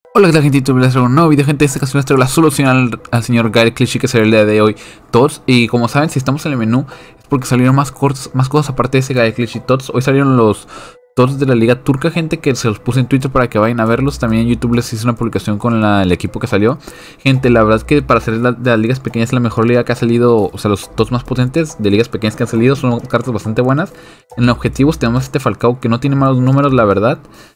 Hola, ¿qué tal, gente? Les traigo un nuevo video, gente. En esta ocasión les traigo la solución al señor Gael Clichy que salió el día de hoy, Tots. Y como saben, si estamos en el menú es porque salieron más cosas aparte de ese Gael Clichy Tots. Hoy salieron los Tots de la Liga Turca, gente, que se los puse en Twitter para que vayan a verlos. También en YouTube les hice una publicación con el equipo que salió. Gente, la verdad es que para ser de las ligas pequeñas es la mejor liga que ha salido. O sea, los Tots más potentes de ligas pequeñas que han salido son cartas bastante buenas. En objetivos tenemos este Falcao que no tiene malos números, la verdad.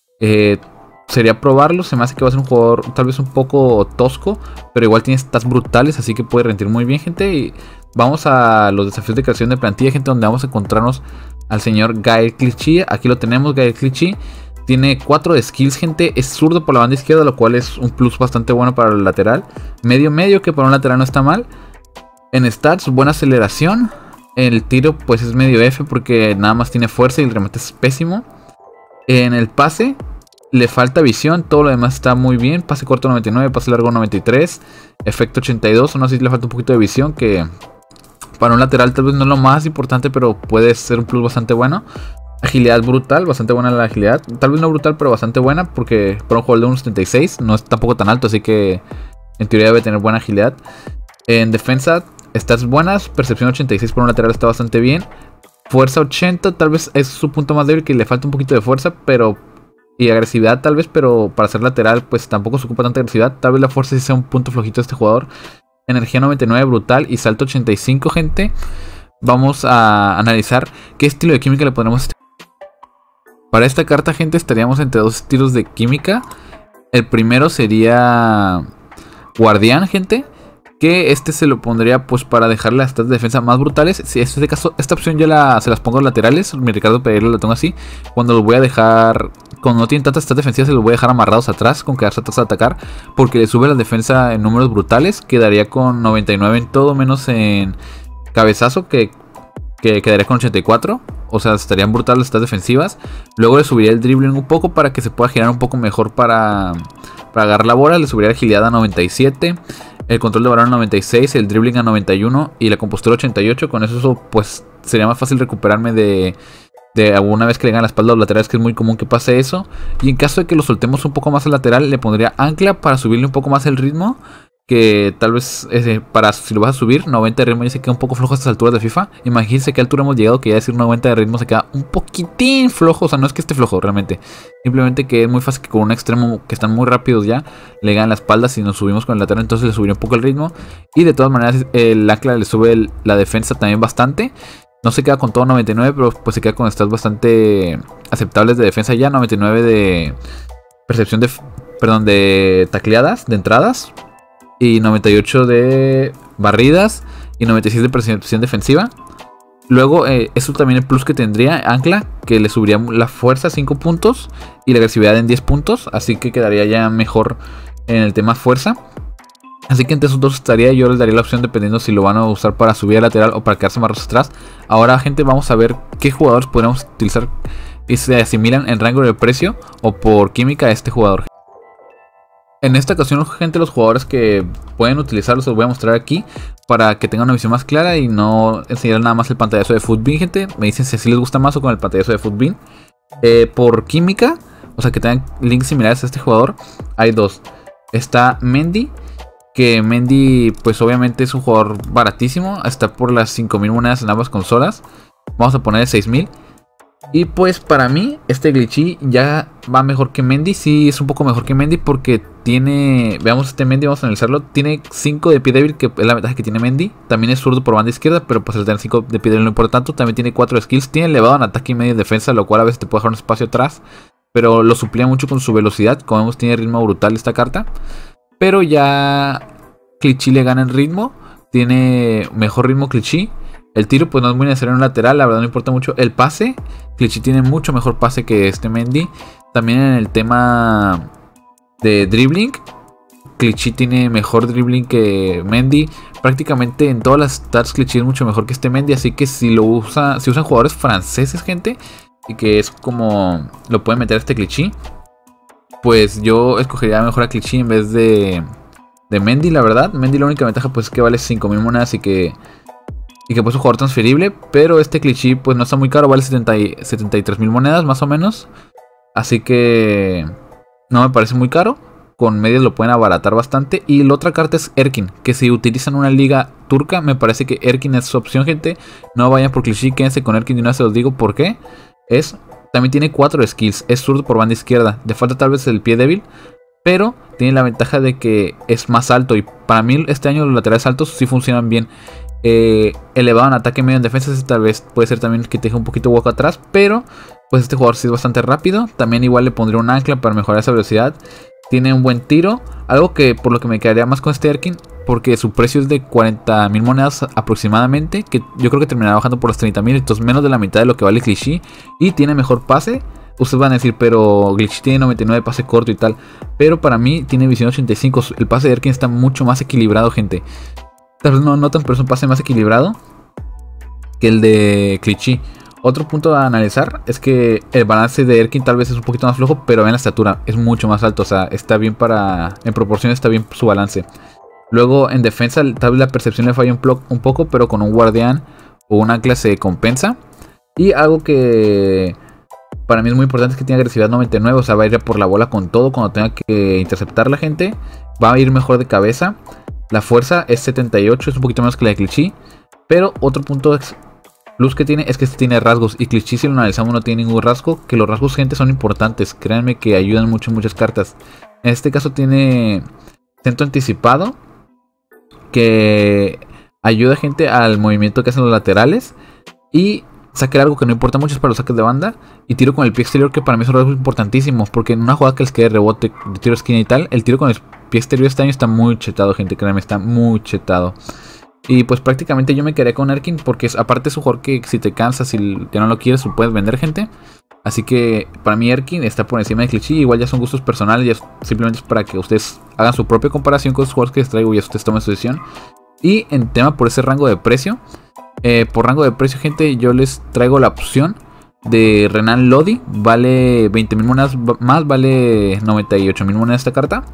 Sería probarlo, se me hace que va a ser un jugador tal vez un poco tosco, pero igual tiene stats brutales, así que puede rendir muy bien, gente. Y vamos a los desafíos de creación de plantilla, gente, donde vamos a encontrarnos al señor Gael Clichy. Aquí lo tenemos, Gael Clichy. Tiene 4 de skills, gente. Es zurdo por la banda izquierda, lo cual es un plus bastante bueno para el lateral. Medio, que para un lateral no está mal. En stats, buena aceleración. En el tiro, pues es medio F porque nada más tiene fuerza y el remate es pésimo. En el pase le falta visión, todo lo demás está muy bien. Pase corto 99, pase largo 93, efecto 82, no sé si le falta un poquito de visión, que para un lateral tal vez no es lo más importante, pero puede ser un plus bastante bueno. Agilidad brutal, bastante buena la agilidad, tal vez no brutal, pero bastante buena, porque para un jugador de 1.76 no es tampoco tan alto, así que en teoría debe tener buena agilidad. En defensa, stats buenas, percepción 86 por un lateral está bastante bien. Fuerza 80, tal vez es su punto más débil, que le falta un poquito de fuerza, pero... y agresividad tal vez, pero para ser lateral pues tampoco se ocupa tanta agresividad. Tal vez la fuerza sí sea un punto flojito de este jugador. Energía 99 brutal y salto 85, gente. Vamos a analizar qué estilo de química le ponemos a este. Para esta carta, gente, estaríamos entre dos estilos de química. El primero sería Guardián, gente, que este se lo pondría pues para dejar las stats de defensa más brutales. Si en este caso, esta opción ya se las pongo a los laterales. Mi Ricardo Pereira lo tengo así. Cuando los voy a dejar, cuando no tienen tantas stats defensivas, se los voy a dejar amarrados atrás, con quedarse atrás a atacar, porque le sube la defensa en números brutales. Quedaría con 99 en todo, menos en cabezazo, que quedaría con 84. O sea, estarían brutales las stats defensivas. Luego le subiría el dribbling un poco para que se pueda girar un poco mejor para agarrar la bola. Le subiría la agilidad a 97. El control de balón a 96, el dribbling a 91 y la compostura 88. Con eso pues sería más fácil recuperarme de alguna vez que le ganan la espalda a los laterales, que es muy común que pase eso. Y en caso de que lo soltemos un poco más al lateral, le pondría ancla para subirle un poco más el ritmo. Que tal vez para si lo vas a subir 90 de ritmo ya se queda un poco flojo a estas alturas de FIFA. Imagínense qué altura hemos llegado, que ya decir 90 de ritmo se queda un poquitín flojo. O sea, no es que esté flojo realmente, simplemente que es muy fácil que con un extremo que están muy rápidos ya le ganan la espalda. Si nos subimos con el lateral, entonces le subiría un poco el ritmo. Y de todas maneras el ancla le sube la defensa también bastante. No se queda con todo 99, pero pues se queda con stats bastante aceptables de defensa ya. 99 de percepción de tacleadas, de entradas. Y 98 de barridas. Y 96 de percepción defensiva. Luego, eso también el plus que tendría ancla, que le subiría la fuerza a 5 puntos. Y la agresividad en 10 puntos. Así que quedaría ya mejor en el tema fuerza. Así que entre esos dos estaría, yo les daría la opción dependiendo si lo van a usar para subir al lateral o para quedarse más atrás. Ahora, gente, vamos a ver qué jugadores podemos utilizar y se asimilan en rango de precio o por química a este jugador. En esta ocasión, gente, los jugadores que pueden utilizarlos los voy a mostrar aquí para que tengan una visión más clara y no enseñar nada más el pantallazo de Futbin, gente. Me dicen si así les gusta más o con el pantallazo de Futbin. Por química, o sea que tengan links similares a este jugador, hay dos. Está Mendy, que Mendy pues obviamente es un jugador baratísimo, está por las 5000 monedas en ambas consolas. Vamos a poner 6000. Y pues para mí este Clichy ya va mejor que Mendy. Sí, es un poco mejor que Mendy porque tiene... Veamos este Mendy, vamos a analizarlo. Tiene 5 de pie débil, que es la ventaja que tiene Mendy. También es zurdo por banda izquierda, pero pues el tener 5 de pie débil no importa tanto. También tiene 4 skills. Tiene elevado en ataque y medio en defensa, lo cual a veces te puede dejar un espacio atrás, pero lo suplía mucho con su velocidad. Como vemos, tiene ritmo brutal esta carta. Pero ya Clichy le gana en ritmo. Tiene mejor ritmo Clichy. El tiro pues no es muy necesario en un lateral, la verdad no importa mucho. El pase, Clichy tiene mucho mejor pase que este Mendy. También en el tema de dribbling, Clichy tiene mejor dribbling que Mendy. Prácticamente en todas las stats Clichy es mucho mejor que este Mendy. Así que si usan jugadores franceses, gente, y que es como lo pueden meter a este Clichy, pues yo escogería mejor a Clichy en vez de Mendy, la verdad. Mendy la única ventaja pues es que vale 5000 monedas y que pues es un jugador transferible. Pero este Clichy pues no está muy caro, vale 73.000 monedas más o menos. Así que no me parece muy caro. con medias lo pueden abaratar bastante. Y la otra carta es Erkin, que si utilizan una liga turca, me parece que Erkin es su opción, gente. No vayan por cliché, quédense con Erkin, y una vez se los digo por qué. También tiene 4 skills, es zurdo por banda izquierda. Le falta tal vez el pie débil, pero tiene la ventaja de que es más alto. Y para mí este año los laterales altos sí funcionan bien. Elevado en ataque, medio en defensa, tal vez puede ser también que te deje un poquito hueco atrás. Pero pues este jugador sí es bastante rápido. También igual le pondría un ancla para mejorar esa velocidad. Tiene un buen tiro, algo que por lo que me quedaría más con este Erkin, porque su precio es de 40.000 monedas aproximadamente, que yo creo que terminará bajando por los 30.000, entonces menos de la mitad de lo que vale Clichy. Y tiene mejor pase. Ustedes van a decir, pero Glitch tiene 99 de pase corto y tal. Pero para mí tiene visión 85. El pase de Erkin está mucho más equilibrado, gente. Tal vez no lo notan, pero es un pase más equilibrado que el de Clichy. Otro punto a analizar es que el balance de Erkin tal vez es un poquito más flojo, pero vean la estatura, es mucho más alto. O sea, está bien en proporción está bien su balance. Luego en defensa tal vez la percepción le falla un poco, pero con un guardián o un ancla se compensa. Y algo que para mí es muy importante es que tiene agresividad 99, o sea, va a ir por la bola con todo cuando tenga que interceptar la gente. Va a ir mejor de cabeza. La fuerza es 78, es un poquito menos que la de Clichy. Pero otro punto plus que tiene es que este tiene rasgos. Y Clichy, si lo analizamos, no tiene ningún rasgo. Que los rasgos, gente, son importantes. Créanme que ayudan mucho en muchas cartas. En este caso tiene centro anticipado, que ayuda, gente, al movimiento que hacen los laterales. Y saque largo, que no importa mucho, es para los saques de banda. Y tiro con el pie exterior, que para mí son rasgos importantísimos. Porque en una jugada que les quede rebote, de tiro de esquina y tal, el tiro con el pie exterior este año está muy chetado, gente. Créanme, está muy chetado. Y pues prácticamente yo me quedé con Erkin, porque aparte es un jugador que si te cansas y ya no lo quieres, lo puedes vender, gente. Así que para mí Erkin está por encima de Clichy. Igual ya son gustos personales, ya simplemente es para que ustedes hagan su propia comparación con los jugadores que les traigo y ustedes tomen su decisión. Y en tema por ese rango de precio, por rango de precio, gente, yo les traigo la opción de Renan Lodi. Vale 20.000 monedas más, vale 98.000 monedas esta carta.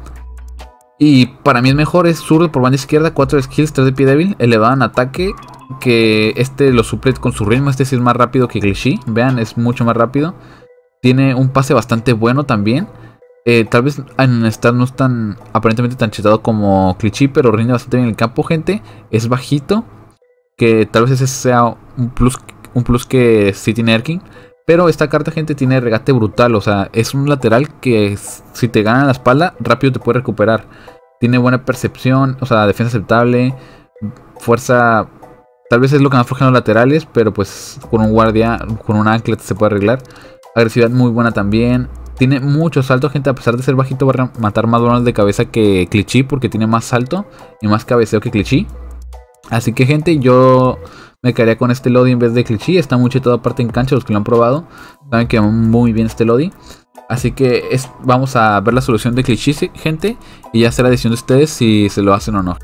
Y para mí es mejor, es zurdo por banda izquierda, 4 skills, 3 de pie débil, elevado en ataque, que este lo suple con su ritmo. Este sí es más rápido que Clichy, vean, es mucho más rápido. Tiene un pase bastante bueno también. Tal vez en stat no es tan aparentemente tan chetado como Clichy, pero rinde bastante bien en el campo, gente. Es bajito, que tal vez ese sea un plus que sí tiene Erkin. Pero esta carta, gente, tiene regate brutal. O sea, es un lateral que si te gana la espalda, rápido te puede recuperar. Tiene buena percepción, o sea, defensa aceptable. Fuerza, tal vez es lo que más floja en los laterales, pero pues con un guardia, con un ancla se puede arreglar. Agresividad muy buena también. Tiene mucho salto, gente, a pesar de ser bajito va a matar más balones de cabeza que Clichy, porque tiene más salto y más cabeceo que Clichy. Así que, gente, yo me quedaría con este Lodi en vez de Clichy. Está muy chetado aparte en cancha, los que lo han probado saben que va muy bien este Lodi. Así que vamos a ver la solución de Clichy, gente, y ya será decisión de ustedes si se lo hacen o no.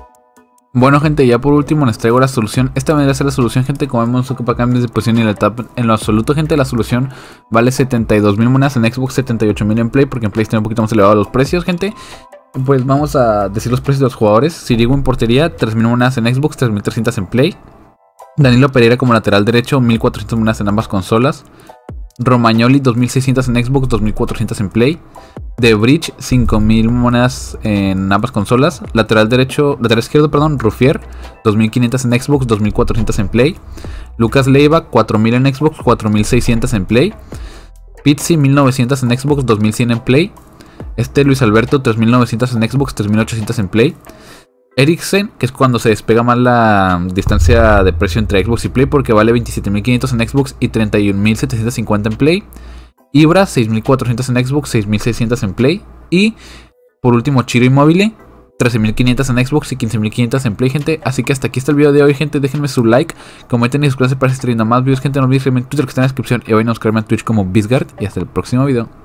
Bueno, gente, ya por último les traigo la solución. Esta vendría a ser la solución, gente. Como vemos para cambios de posición y la etapa. En lo absoluto, gente, la solución vale 72.000 monedas en Xbox, 78.000 en Play, porque en Play están un poquito más elevados los precios, gente. Pues vamos a decir los precios de los jugadores. Sirigu en portería, 3.000 monedas en Xbox, 3.300 en Play. Danilo Pereira como lateral derecho, 1.400 monedas en ambas consolas. Romagnoli, 2.600 en Xbox, 2.400 en Play. De Bridge, 5.000 monedas en ambas consolas. Lateral izquierdo, perdón, Ruffier, 2.500 en Xbox, 2.400 en Play. Lucas Leiva, 4.000 en Xbox, 4.600 en Play. Pizzi, 1.900 en Xbox, 2.100 en Play. Luis Alberto, 3.900 en Xbox, 3.800 en Play. Eriksen, que es cuando se despega más la distancia de precio entre Xbox y Play, porque vale 27.500 en Xbox y 31.750 en Play. Ibra, 6.400 en Xbox, 6.600 en Play. Y por último, Ciro Immobile, 13.500 en Xbox y 15.500 en Play, gente. Así que hasta aquí está el video de hoy, gente. Déjenme su like, comenten y suscríbanse para seguir trayendo más videos, gente. No olviden seguirme en Twitter, que está en la descripción. Y vayan a buscarme en Twitch como Bizgard. Y hasta el próximo video.